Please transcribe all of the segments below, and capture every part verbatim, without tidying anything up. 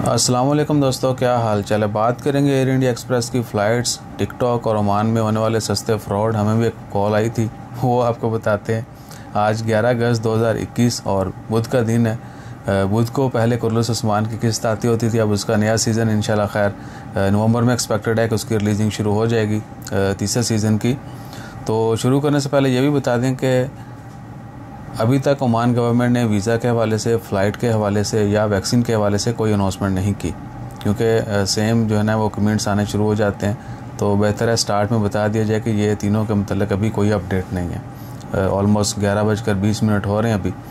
अस्सलाम वालेकुम दोस्तों, क्या हाल चाल है। बात करेंगे एयर इंडिया एक्सप्रेस की फ़्लाइट्स, टिकटॉक और ओमान में होने वाले सस्ते फ्रॉड। हमें भी एक कॉल आई थी, वो आपको बताते हैं। आज ग्यारह अगस्त दो हज़ार इक्कीस और बुध का दिन है। बुध को पहले कुर्लुस उस्मान की किस्त आती होती थी, अब उसका नया सीज़न इंशाल्लाह खैर नवंबर में एक्सपेक्टेड है कि उसकी रिलीजिंग शुरू हो जाएगी तीसरे सीज़न की। तो शुरू करने से पहले ये भी बता दें कि अभी तक ओमान गवर्नमेंट ने वीज़ा के हवाले से, फ़्लाइट के हवाले से या वैक्सीन के हवाले से कोई अनाउंसमेंट नहीं की, क्योंकि सेम जो है ना वो कमेंट्स आने शुरू हो जाते हैं। तो बेहतर है स्टार्ट में बता दिया जाए कि ये तीनों के मतलब अभी कोई अपडेट नहीं है। ऑलमोस्ट ग्यारह बजकर बीस मिनट हो रहे हैं अभी।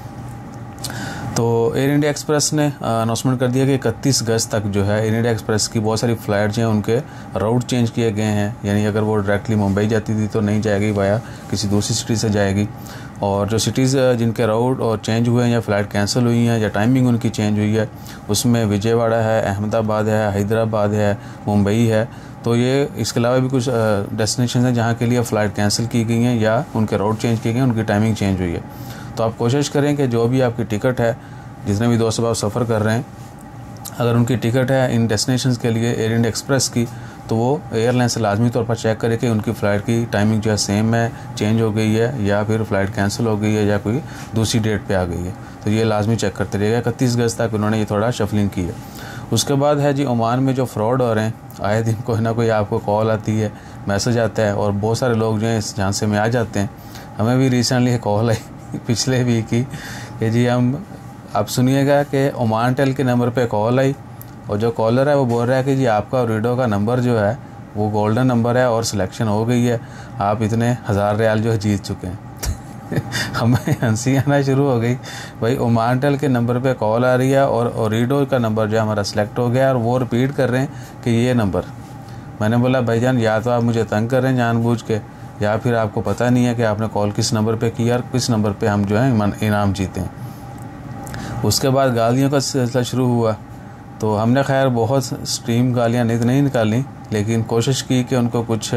तो एयर इंडिया एक्सप्रेस ने अनाउंसमेंट कर दिया कि इकतीस अगस्त तक जो है एयर इंडिया एक्सप्रेस की बहुत सारी फ़्लाइट जो हैं उनके रूट चेंज किए गए हैं। यानी अगर वो डायरेक्टली मुंबई जाती थी तो नहीं जाएगी, वाया किसी दूसरी सिटी से जाएगी। और जो सिटीज़ जिनके रूट और चेंज हुए हैं या फ़्लाइट कैंसिल हुई हैं या टाइमिंग उनकी चेंज हुई है, उसमें विजयवाड़ा है, अहमदाबाद है, हैदराबाद है, मुंबई है। तो ये इसके अलावा भी कुछ डेस्टिनेशन हैं जहाँ के लिए फ़्लाइट कैंसिल की गई हैं या उनके रूट चेंज किए गए हैं, उनकी टाइमिंग चेंज हुई है। तो आप कोशिश करें कि जो भी आपकी टिकट है, जितने भी दोस्त आप सफ़र कर रहे हैं, अगर उनकी टिकट है इन डेस्टिनेशंस के लिए एयर इंडिया एक्सप्रेस की, तो वो एयरलाइन से लाजमी तौर पर चेक करें कि उनकी फ़्लाइट की टाइमिंग जो है सेम है, चेंज हो गई है या फिर फ़्लाइट कैंसिल हो गई है या कोई दूसरी डेट पे आ गई है। तो ये लाजमी चेक करते रहिएगा। इकतीस अगस्त तक उन्होंने ये थोड़ा शफलिंग की है। उसके बाद है जी ओमान में जो फ्रॉड हो रहे हैं, आए दिन कोई ना कोई आपको कॉल आती है, मैसेज आता है और बहुत सारे लोग जो हैं इस झांसे में आ जाते हैं। हमें भी रिसेंटली कॉल आई पिछले वीक की कि जी हम, आप सुनिएगा कि ओमान टेल के नंबर पे कॉल आई और जो कॉलर है वो बोल रहा है कि जी आपका रीडो का नंबर जो है वो गोल्डन नंबर है और सिलेक्शन हो गई है, आप इतने हज़ार रियाल जो है जीत चुके हैं। हमें हंसी आना शुरू हो गई। भाई ओमान टेल के नंबर पे कॉल आ रही है और रीडो का नंबर जो है हमारा सिलेक्ट हो गया और वो रिपीट कर रहे हैं कि ये नंबर। मैंने बोला भाईजान, या तो आप मुझे तंग कर रहे हैं जानबूझ के, या फिर आपको पता नहीं है कि आपने कॉल किस नंबर पर की और किस नंबर पर हम जो है इनाम जीते हैं। उसके बाद गालियों का सिलसिला शुरू हुआ। तो हमने खैर बहुत स्ट्रीम गालियाँ नहीं नहीं निकाली, लेकिन कोशिश की कि उनको कुछ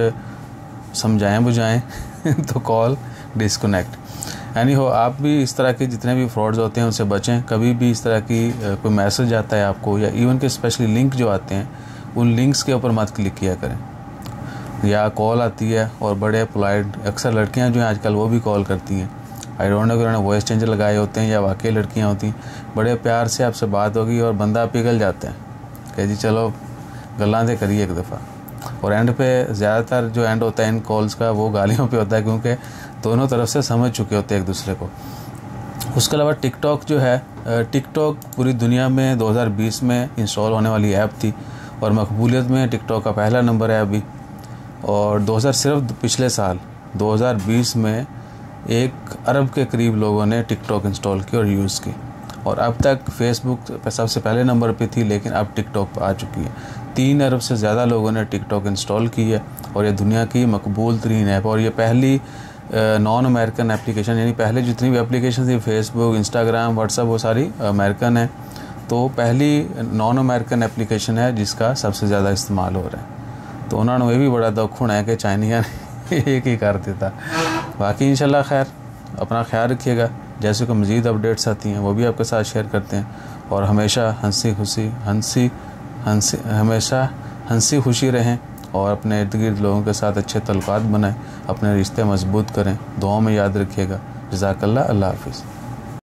समझाएं बुझाएं। तो कॉल डिस्कनेक्ट। यानी हो आप भी इस तरह के जितने भी फ्रॉड्स होते हैं उनसे बचें। कभी भी इस तरह की कोई मैसेज आता है आपको या इवन के स्पेशली लिंक जो आते हैं, उन लिंक्स के ऊपर मत क्लिक किया करें। या कॉल आती है और बड़े पोलाइट, अक्सर लड़कियाँ जो हैं आजकल वो भी कॉल करती हैं। आई डोंट नो कि उन्होंने वॉइस चेंजर लगाए होते हैं या वाकई लड़कियां होती हैं, बड़े प्यार से आपसे बात होगी और बंदा पिघल जाता है कि जी चलो गल्लां दे करिए एक दफ़ा। और एंड पे ज़्यादातर जो एंड होता है इन कॉल्स का वो गालियों पे होता है, क्योंकि दोनों तरफ से समझ चुके होते हैं एक दूसरे को। उसके अलावा टिकटॉक जो है, टिकटॉक पूरी दुनिया में दो हज़ार बीस में इंस्टॉल होने वाली ऐप थी और मकबूलियत में टिकटॉक का पहला नंबर है अभी। और दो हज़ार सिर्फ पिछले साल दो हज़ार बीस में एक अरब के करीब लोगों ने टिकटॉक इंस्टॉल की और यूज़ की। और अब तक फेसबुक पे सबसे पहले नंबर पे थी, लेकिन अब टिकटॉक पर आ चुकी है। तीन अरब से ज़्यादा लोगों ने टिकटॉक इंस्टॉल की है और ये दुनिया की मकबूल तरीन ऐप। और ये पहली नॉन अमेरिकन एप्लीकेशन, यानी पहले जितनी भी एप्लीकेशन थी फेसबुक, इंस्टाग्राम, व्हाट्सअप, वो सारी अमेरिकन है। तो पहली नॉन अमेरिकन एप्लीकेशन है जिसका सबसे ज़्यादा इस्तेमाल हो रहा है। तो उन्होंने ये भी बड़ा दुख है कि चाइनिया ने एक ही कर देता। बाकी इंशाल्लाह खैर अपना ख्याल रखिएगा। जैसे कि मज़ीद अपडेट्स आती हैं वो भी आपके साथ शेयर करते हैं। और हमेशा हंसी खुशी हंसी हंसी हमेशा हंसी खुशी रहें और अपने इर्द गिर्द लोगों के साथ अच्छे तल्लुकात बनाएं, अपने रिश्ते मजबूत करें। दुआओं में याद रखिएगा। जज़ाकल्लाह। अल्लाह हाफ़िज़।